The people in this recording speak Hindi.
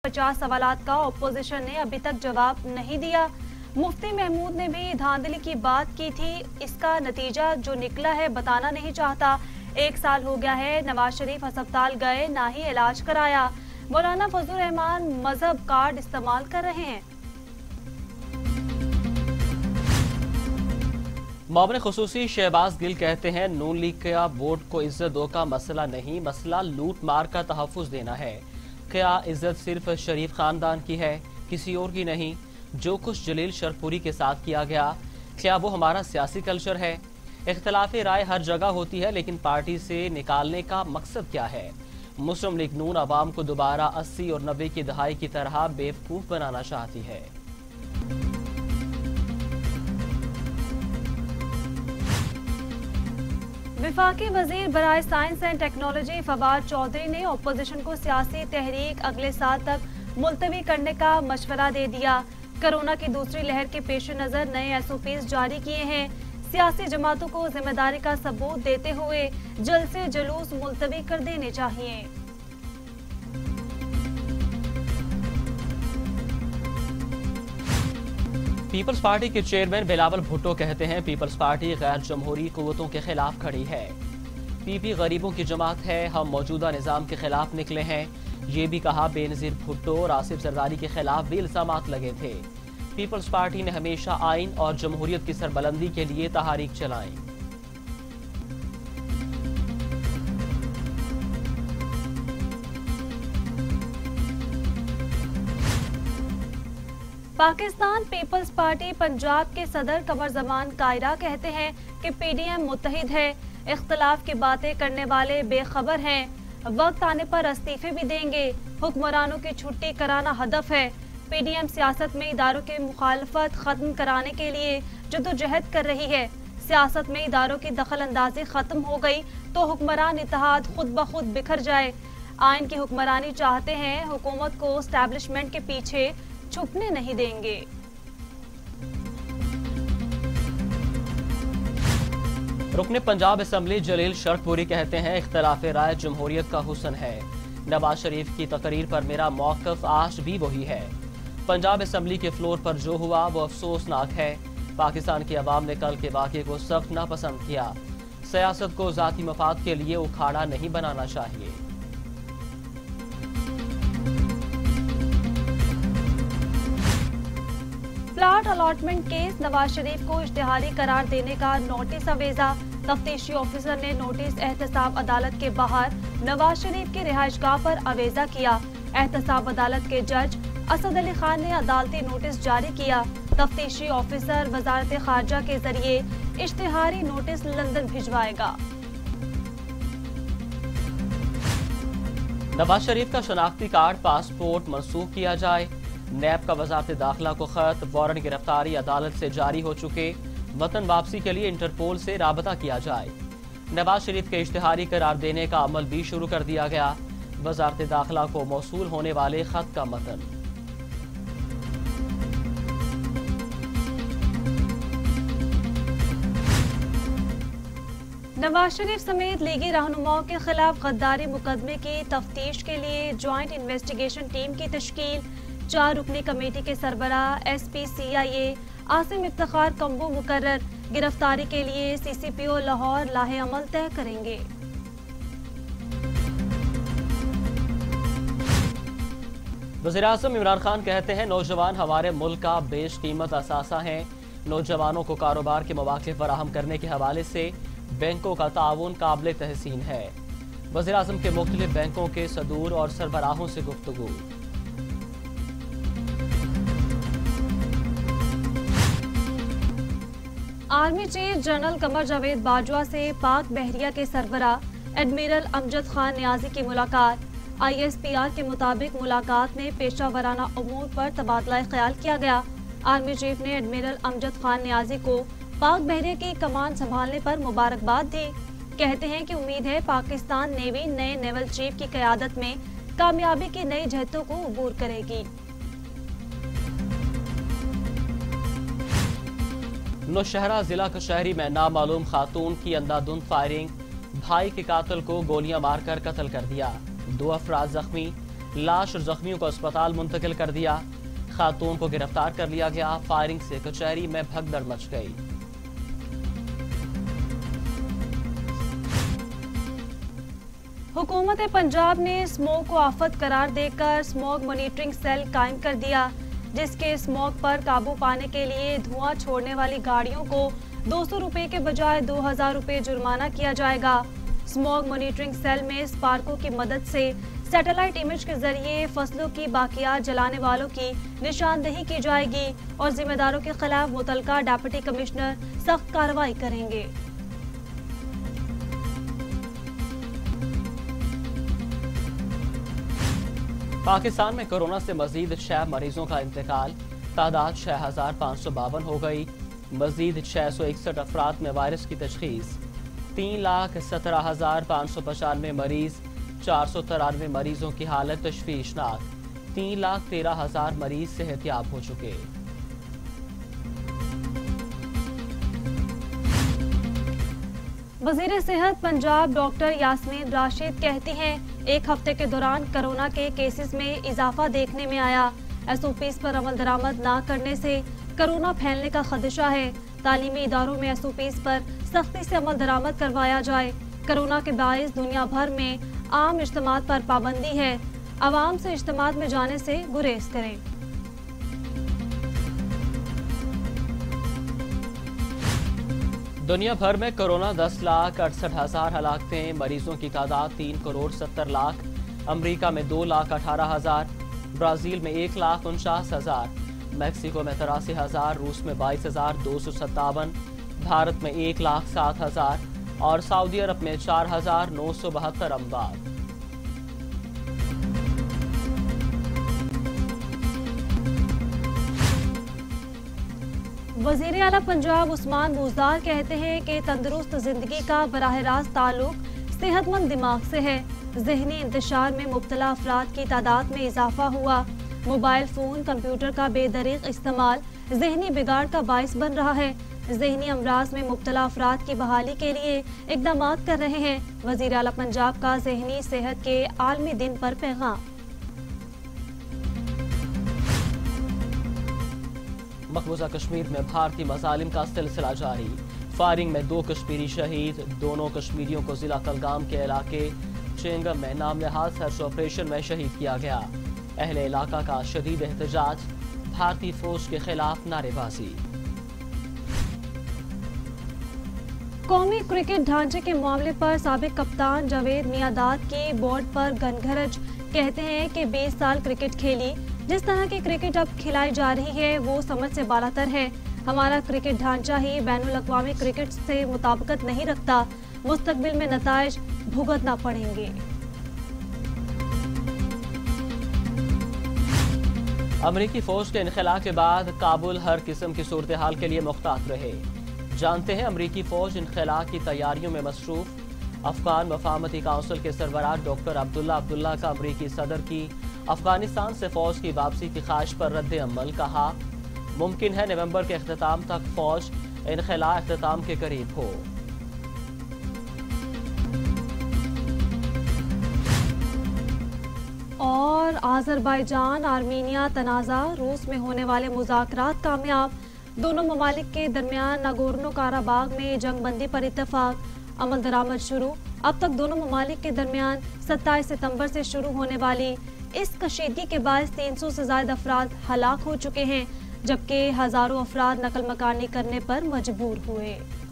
50 सवालात का ऑपोजिशन ने अभी तक जवाब नहीं दिया। मुफ्ती महमूद ने भी धांधली की बात की थी, इसका नतीजा जो निकला है बताना नहीं चाहता। 1 साल हो गया है, नवाज शरीफ अस्पताल गए ना ही इलाज कराया। मौलाना फजलुर रहमान मजहब कार्ड इस्तेमाल कर रहे हैं। मामले खुसूसी शहबाज गिल कहते हैं नून लीग का वोट को इज्जत दो का मसला नहीं, मसला लूट मार का तहफ्फुज देना है। क्या इज्जत सिर्फ शरीफ खानदान की है, किसी और की नहीं? जो कुछ जलील शरफपुरी के साथ किया गया, क्या वो हमारा सियासी कल्चर है? इख्तलाफी राय हर जगह होती है, लेकिन पार्टी से निकालने का मकसद क्या है? मुस्लिम लीग नून अवाम को दोबारा 80 और 90 की दहाई की तरह बेवकूफ बनाना चाहती है। विफाकी वजीर बराए science and technology Fawad Chaudhry ने अपोजिशन को सियासी तहरीक अगले साल तक मुलतवी करने का मशवरा दे दिया। कोरोना की दूसरी लहर के पेश नजर नए SOPs जारी किए हैं। सियासी जमातों को जिम्मेदारी का सबूत देते हुए जलसे जुलूस मुलतवी कर देने चाहिए। पीपल्स पार्टी के चेयरमैन बिलावल भुट्टो कहते हैं पीपल्स पार्टी गैर जमहूरी कुव्वतों के खिलाफ खड़ी है। पीपी गरीबों की जमात है, हम मौजूदा निजाम के खिलाफ निकले हैं। ये भी कहा बेनजीर भुट्टो और आसिफ जरदारी के खिलाफ भी इल्जामात लगे थे। पीपल्स पार्टी ने हमेशा आइन और जमहूरियत की सरबलंदी के लिए तहारीक चलाई। पाकिस्तान पीपल्स पार्टी पंजाब के सदर कमर जमान कायरा कहते हैं कि PDM मुत्तहिद है, इख्तलाफ की बातें करने वाले बेखबर हैं, वक्त आने पर इस्तीफे भी देंगे। हुक्मरानों की छुट्टी कराना हदफ है। PDM सियासत में इदारों की मुखालफत खत्म कराने के लिए जद्दोजहद कर रही है। सियासत में इदारों की दखल अंदाजी खत्म हो गई तो हुक्मरान इत्तेहाद खुद ब खुद बिखर जाए। आइन की हुक्मरानी चाहते हैं, हुकूमत को एस्टैब्लिशमेंट के पीछे छुपने नहीं देंगे। रुकने पंजाब असम्बली जलील शरफपुरी कहते हैं इख्तलाफ राय जमहूरियत का हुस्न है। नवाज शरीफ की तकरीर पर मेरा मौक़िफ़ आज भी वही है। पंजाब असम्बली के फ्लोर पर जो हुआ वो अफसोसनाक है। पाकिस्तान की अवाम ने कल के वाक़े को सख्त नापसंद किया। सियासत को ज़ाती मफाद के लिए उखाड़ा नहीं बनाना चाहिए। Plot allotment case, Nawaz Sharif को इश्तिहारी करार देने का नोटिस अवेजा। तफ्तीशी ऑफिसर ने नोटिस एहतसाब अदालत के बाहर नवाज शरीफ की रिहाइशगाह पर अवेजा किया। एहतसाब अदालत के जज असद अली खान ने अदालती नोटिस जारी किया। तफ्तीशी ऑफिसर वजारत खारजा के जरिए इश्तिहारी नोटिस लंदन भिजवाएगा। नवाज शरीफ का शनाख्ती कार्ड पासपोर्ट मनसूख किया जाए। नैब का वजारत दाखिला को खत, वारंट गिरफ्तारी अदालत से जारी हो चुके। वतन वापसी के लिए इंटरपोल से राबता किया जाए। नवाज शरीफ के इश्तिहारी करार देने का अमल भी शुरू कर दिया गया। वजारत दाखिला को मौसूल होने वाले खत का मतन। नवाज शरीफ समेत लीगी रहनुमाओं के खिलाफ गद्दारी मुकदमे की तफ्तीश के लिए ज्वाइंट इन्वेस्टिगेशन टीम की तश्कील। 4 रुकनी कमेटी के सरबराह SP CIA आसिम इफ्तिखार कंबो मुकर्रर। गिरफ्तारी के लिए CCPO लाहौर लाहे अमल तय करेंगे। वज़ीर-ए-आज़म इमरान खान कहते हैं नौजवान हमारे मुल्क का बेशकीमत असासा हैं। नौजवानों को कारोबार के मौके फराहम करने के हवाले से बैंकों का ताउन काबिल तहसीन है। वज़ीर-ए-आज़म के मुख्तलिफ बैंकों के सदूर और सरबराहों से गुफ्तगू। Army chief general Qamar Javed Bajwa से पाक बहरिया के सरबराह एडमिरल अमजद खान नियाजी की मुलाकात। ISPR के मुताबिक मुलाकात में पेशा वराना अमूर पर तबादला ख्याल किया गया। आर्मी चीफ ने एडमिरल अमजद खान नियाजी को पाक बहरिया की कमान संभालने पर मुबारकबाद दी। कहते हैं कि उम्मीद है पाकिस्तान नेवी नए नेवल चीफ की क़यादत में कामयाबी की नई जहतों को अबूर करेगी। नौशहरा जिला कचहरी में नामालूम खातून की अंधाधुंध फायरिंग, भाई के कातिल को गोलियां मारकर कत्ल कर दिया। 2 अफराद जख्मी। लाश और जख्मियों को अस्पताल मुंतकिल कर दिया। खातून को गिरफ्तार कर लिया गया। फायरिंग से कचहरी में भगदड़ मच गई। हुकूमत पंजाब ने स्मोक को आफत करार देकर स्मोक मॉनिटरिंग सेल कायम कर दिया, जिसके स्मोक पर काबू पाने के लिए धुआं छोड़ने वाली गाड़ियों को 200 रुपए के बजाय 2000 रुपए जुर्माना किया जाएगा। स्मोक मॉनिटरिंग सेल में स्पार्को की मदद से सैटेलाइट इमेज के जरिए फसलों की बाकियात जलाने वालों की निशानदेही की जाएगी और जिम्मेदारों के खिलाफ मुतलका डिप्टी कमिश्नर सख्त कार्रवाई करेंगे। पाकिस्तान में कोरोना से मजीद 6 मरीजों का इंतकाल। तादाद 6552 हो गई। मजीद 661 अफराद में वायरस की तशखीस। 3,17,595 मरीज। 493 मरीजों की हालत तशवीशनाक। 3,13,000 मरीज सेहतियाब हो चुके। वजीर सेहत पंजाब डॉक्टर यास्मीन राशिद कहती हैं, एक हफ्ते के दौरान कोरोना के केसेस में इजाफा देखने में आया। SOPs पर अमल दरामद न करने से कोरोना फैलने का खदशा है। तालीमी इदारों में SOPs पर सख्ती से अमल दरामद करवाया जाए। कोरोना के बायस दुनिया भर में आम इज्तिमात पर पाबंदी है। आवाम से इज्तिमात में जाने से गुरेज करें। दुनिया भर में कोरोना 10,68,000 हलाकतें। मरीजों की तादाद 3,70,00,000। अमरीका में 2,18,000। ब्राजील में 1,49,000। मैक्सिको में 83,000। रूस में 22,257। भारत में 1,07,000 और सऊदी अरब में 4,972 अमवात। वजीर आला पंजाब उस्मान बुज़दार कहते हैं कि तंदुरुस्त जिंदगी का बराह रास्त ताल्लुक सेहतमंद दिमाग से है। जहनी इंतशार में मुब्तला अफराद की तादाद में इजाफा हुआ। मोबाइल फोन कंप्यूटर का बेदरीग इस्तेमाल जहनी बिगाड़ का बाइस बन रहा है। जहनी अमराज में मुब्तला अफराद की बहाली के लिए इकदाम कर रहे हैं। वजीर आला पंजाब का जहनी सेहत के आलमी दिन पर पैगाम। मकबूजा कश्मीर में भारतीय मजालिम का सिलसिला जारी। फायरिंग में 2 कश्मीरी शहीद। दोनों कश्मीरियों को जिला कलगाम के इलाके चेंगम में नामनहाद सर्च ऑपरेशन में शहीद किया गया। अहले इलाका का शदीद एहतजाज। भारतीय फौज के खिलाफ नारेबाजी। कौमी क्रिकेट ढांचे के मामले पर साबिक कप्तान जावेद मियांदाद की बोर्ड पर गनगरज। कहते हैं कि 20 साल क्रिकेट खेली। जिस तरह की क्रिकेट अब खिलाई जा रही है वो समझ से बालातर है। हमारा क्रिकेट ढांचा ही बैनुल अक़वामी क्रिकेट से मुताबिकत नहीं रखता। मुस्तकबिल में नताइज भुगतना पड़ेंगे। अमरीकी फौज के इनखला के बाद काबुल हर किस्म की सूरत हाल के लिए मुख्तात रहे। जानते हैं अमरीकी फौज इनखला की तैयारियों में मसरूफ। अफगान मफाहमती काउंसिल के सरबराह डॉक्टर अब्दुल्ला का अमरीकी सदर की अफगानिस्तान से फौज की वापसी की ख्वाहिश पर रद्द अमल। कहा, मुमकिन है नवंबर के अख्ताम तक फौज इनखला अख्ताम के करीब हो। और आज़रबाईजान आर्मीनिया तनाज़ा। रूस में होने वाले मुज़ाकरात कामयाब। दोनों ममालिक के दरमियान नागोर्नो काराबाग में जंगबंदी पर इत्तफाक। अमल दरामद शुरू। अब तक दोनों ममालिक के दरमियान 27 सितंबर से शुरू होने वाली इस कशीदगी के बायस 300 से ज्यादा अफराद हलाक हो चुके हैं, जबकि हजारों अफराद नकल मकानी करने पर मजबूर हुए।